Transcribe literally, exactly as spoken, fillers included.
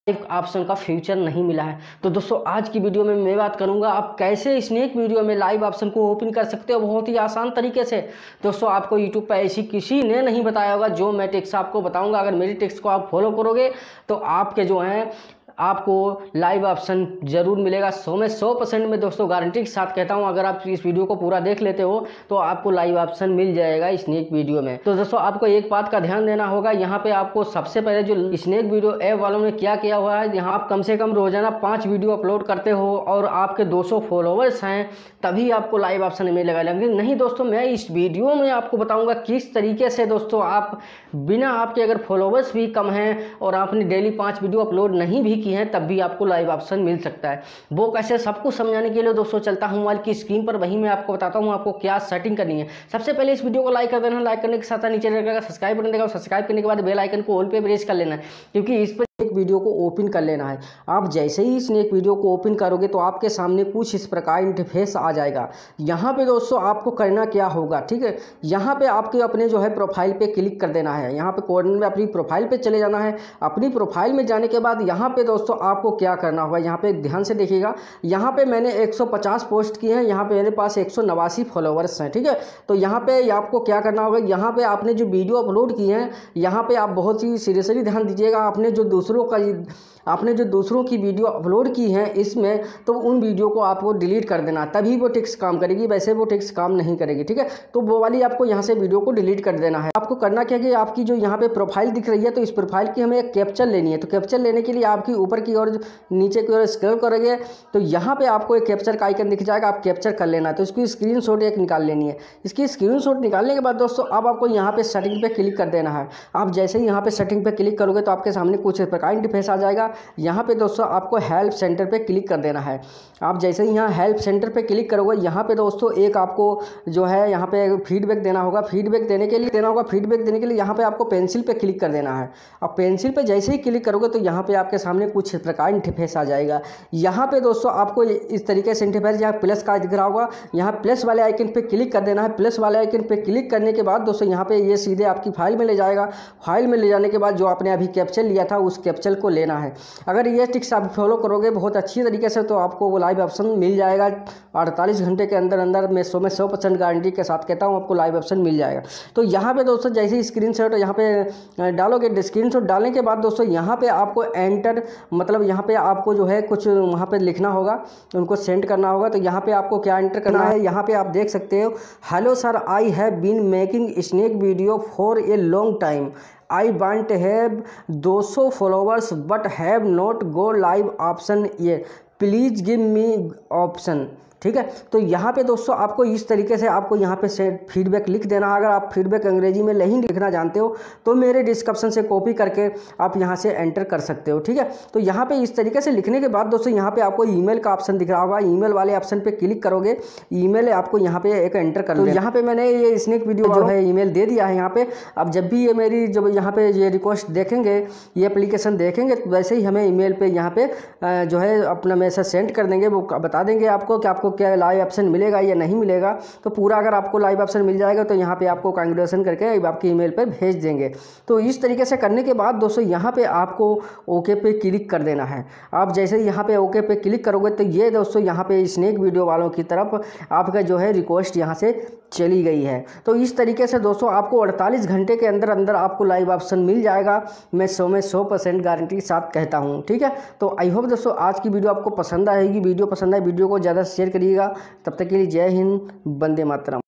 एक ऑप्शन का फ्यूचर नहीं मिला है। तो दोस्तों आज की वीडियो में मैं बात करूंगा आप कैसे स्नेक वीडियो में लाइव ऑप्शन को ओपन कर सकते हो बहुत ही आसान तरीके से। दोस्तों आपको यूट्यूब पर ऐसी किसी ने नहीं बताया होगा जो मैं टिप्स आपको बताऊंगा। अगर मेरी टिप्स को आप फॉलो करोगे तो आपके जो हैं आपको लाइव ऑप्शन जरूर मिलेगा। सौ में सौ परसेंट में दोस्तों गारंटी के साथ कहता हूं, अगर आप इस वीडियो को पूरा देख लेते हो तो आपको लाइव ऑप्शन मिल जाएगा स्नेक वीडियो में। तो दोस्तों आपको एक बात का ध्यान देना होगा, यहाँ पे आपको सबसे पहले जो स्नेक वीडियो ऐप वालों ने क्या किया हुआ है, यहाँ आप कम से कम रोजाना पाँच वीडियो अपलोड करते हो और आपके दो सौ फॉलोवर्स हैं तभी आपको लाइव ऑप्शन मिलेगा। लेकिन नहीं दोस्तों, मैं इस वीडियो में आपको बताऊंगा किस तरीके से दोस्तों आप बिना आपके अगर फॉलोवर्स भी कम हैं और आपने डेली पाँच वीडियो अपलोड नहीं भी की हैं तब भी आपको लाइव ऑप्शन मिल सकता है। वो कैसे, सब कुछ समझाने के लिए दोस्तों चलता हूँ मोबाइल की स्क्रीन पर, वही मैं आपको बताता हूँ आपको क्या सेटिंग करनी है। सबसे पहले इस वीडियो को लाइक कर देना, लाइक करने के साथ नीचे रहेगा सब्सक्राइब बटन देगा, सब्सक्राइब करने के बाद बेल आइकन को ऑल पे प्रेस कर लेना है, क्योंकि इस पर एक वीडियो को ओपन कर लेना है। आप जैसे ही स्नेक वीडियो को ओपन करोगे तो आपके सामने कुछ इस प्रकार इंटरफेस आ जाएगा। यहाँ पे दोस्तों आपको करना क्या होगा, ठीक है, यहाँ पे आपके अपने जो है प्रोफाइल पे क्लिक कर देना है। यहाँ पे कॉर्नर में अपनी प्रोफाइल पे चले जाना है। अपनी प्रोफाइल में जाने के बाद यहाँ पे दोस्तों आपको क्या करना होगा, यहाँ पे ध्यान से देखिएगा। यहाँ पे मैंने एक सौ पचास पोस्ट किए हैं, यहाँ पे मेरे पास एक सौ नवासी फॉलोवर्स हैं, ठीक है। तो यहाँ पे आपको क्या करना होगा, यहाँ पे आपने जो वीडियो अपलोड किए हैं यहाँ पे आप बहुत ही सीरियसली ध्यान दीजिएगा। आपने जो दूसरों का आपने जो दूसरों की वीडियो अपलोड की है इसमें, तो उन वीडियो को आपको डिलीट कर देना, तभी वो टिक्स काम करेगी, वैसे वो टिक्स काम नहीं करेगी, ठीक है। तो वो वाली आपको यहाँ से वीडियो को डिलीट कर देना है। आपको करना क्या है कि आपकी जो यहाँ पे प्रोफाइल दिख रही है तो इस प्रोफाइल की हमें एक कैप्चर लेनी है। तो कैप्चर लेने के लिए आपकी ऊपर की ओर नीचे की ओर स्क्रॉल करेंगे तो यहाँ पे आपको एक कैप्चर का आइकन दिख जाएगा, आप कैप्चर कर लेना। तो इसकी स्क्रीनशॉट एक निकाल लेनी है। इसकी स्क्रीनशॉट निकालने के बाद दोस्तों अब आपको यहाँ पे सेटिंग पे क्लिक कर देना है। आप जैसे ही यहाँ पे सेटिंग पे क्लिक करोगे तो आपके सामने कुछ प्रकार इंटरफेस आ जाएगा। यहाँ पे दोस्तों आपको हेल्प सेंटर पे क्लिक कर देना है। आप जैसे ही यहाँ हेल्प सेंटर पे क्लिक करोगे यहाँ पे दोस्तों एक आपको जो है यहाँ पे फीडबैक देना होगा। फीडबैक देने के लिए देना होगा फीडबैक देने के लिए यहाँ पे आपको पेंसिल पे क्लिक कर देना है। अब पेंसिल पे जैसे ही क्लिक करोगे तो यहाँ पे आपके सामने कुछ प्रकार इंटरफेस आ जाएगा। यहाँ पे दोस्तों आपको इस तरीके से इंटरफेस, यहाँ प्लस का दिख रहा होगा, यहाँ प्लस वाले आइकन पे क्लिक कर देना है। प्लस वाले आइकन पे क्लिक करने के बाद दोस्तों यहाँ पे ये सीधे आपकी फाइल में ले जाएगा। फाइल में ले जाने के बाद जो आपने अभी कैप्चर लिया था उस कैप्चर को लेना है। अगर ये टिक्स आप फॉलो करोगे बहुत अच्छी तरीके से तो आपको वो लाइव ऑप्शन मिल जाएगा अड़तालीस घंटे के अंदर अंदर। मैं सौ में सौ परसेंट गारंटी के साथ कहता हूँ आपको लाइव ऑप्शन मिल जाएगा। तो यहाँ पे दोस्तों जैसे ही स्क्रीनशॉट यहाँ पे डालोगे, स्क्रीनशॉट डालने के बाद दोस्तों यहाँ पे आपको एंटर, मतलब यहाँ पे आपको जो है कुछ वहाँ पे लिखना होगा, उनको सेंड करना होगा। तो यहाँ पे आपको क्या एंटर करना है, यहाँ पे आप देख सकते हो, hello sir, I have been making snake video for a long time, I want have दो सौ followers but have not go live option ये, प्लीज़ गिव मी ऑप्शन, ठीक है। तो यहाँ पे दोस्तों आपको इस तरीके से आपको यहाँ पे से फीडबैक लिख देना है। अगर आप फीडबैक अंग्रेजी में नहीं लिखना जानते हो तो मेरे डिस्क्रिप्शन से कॉपी करके आप यहाँ से एंटर कर सकते हो, ठीक है। तो यहाँ पे इस तरीके से लिखने के बाद दोस्तों यहाँ पे आपको ईमेल का ऑप्शन दिख रहा होगा। ईमेल वाले ऑप्शन पे क्लिक करोगे, ईमेल आपको यहाँ पे एक एंटर कर, तो यहाँ पे मैंने ये स्नेक वीडियो जो है ईमेल दे दिया है यहाँ पे। अब जब भी ये मेरी जब यहाँ पे ये रिक्वेस्ट देखेंगे, ये एप्लीकेशन देखेंगे, तो वैसे ही हमें ईमेल पे यहाँ पे जो है अपना मैसेज सेंड कर देंगे। वो बता देंगे आपको कि आपको क्या लाइव ऑप्शन मिलेगा या नहीं मिलेगा। तो पूरा अगर आपको लाइव ऑप्शन मिल जाएगा तो यहाँ पे आपको कांग्रेचुलेशन करके आपकी ईमेल पर भेज देंगे। तो इस तरीके से करने के बाद दोस्तों यहाँ पे आपको ओके पे क्लिक कर देना है। आप जैसे ही यहाँ पे ओके पे क्लिक करोगे तो ये दोस्तों यहाँ पे स्नेक वीडियो वालों की तरफ आपका जो है रिक्वेस्ट यहाँ से चली गई है। तो इस तरीके से दोस्तों आपको अड़तालीस घंटे के अंदर अंदर आपको लाइव ऑप्शन मिल जाएगा। मैं सौ में सौ परसेंट गारंटी के साथ कहता हूँ, ठीक है। तो आई होप दोस्तों आज की वीडियो आपको पसंद आएगी। वीडियो पसंद आए वीडियो को ज़्यादा शेयर करिएगा। तब तक के लिए जय हिंद, वंदे मातरम।